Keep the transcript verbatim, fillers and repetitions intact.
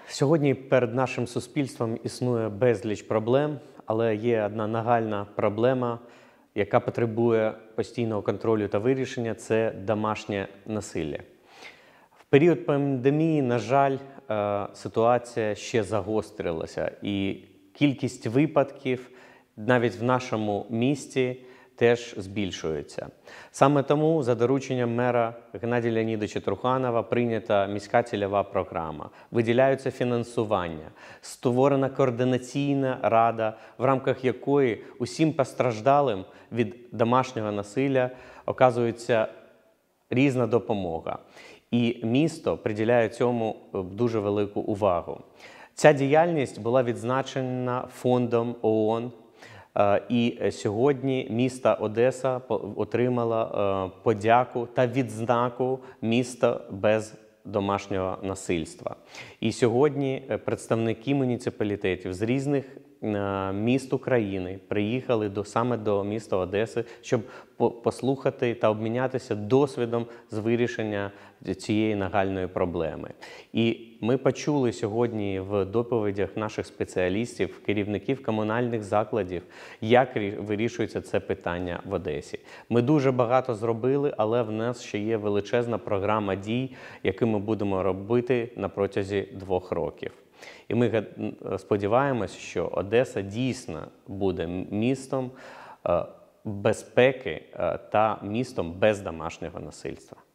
Сьогодні перед нашим суспільством існує безліч проблем, але є одна нагальна проблема, яка потребує постійного контролю та вирішення – це домашнє насилля. В період пандемії, на жаль, ситуація ще загострилася, і кількість випадків навіть в нашому місті теж збільшується. Саме тому за дорученням мера Геннадія Леонідовича Труханова прийнята міська цільова програма, виділяються фінансування, створена координаційна рада, в рамках якої усім постраждалим від домашнього насилля оказується різна допомога. І місто приділяє цьому дуже велику увагу. Ця діяльність була відзначена фондом ООН. І сьогодні місто Одеса отримало подяку та відзнаку «Місто без домашнього насильства». І сьогодні представники муніципалітетів з різних міст України приїхали до, саме до міста Одеси, щоб послухати та обмінятися досвідом з вирішення цієї нагальної проблеми. І ми почули сьогодні в доповідях наших спеціалістів, керівників комунальних закладів, як вирішується це питання в Одесі. Ми дуже багато зробили, але в нас ще є величезна програма дій, яку ми будемо робити на протязі двох років. І ми сподіваємося, що Одеса дійсно буде містом безпеки та містом без домашнього насильства.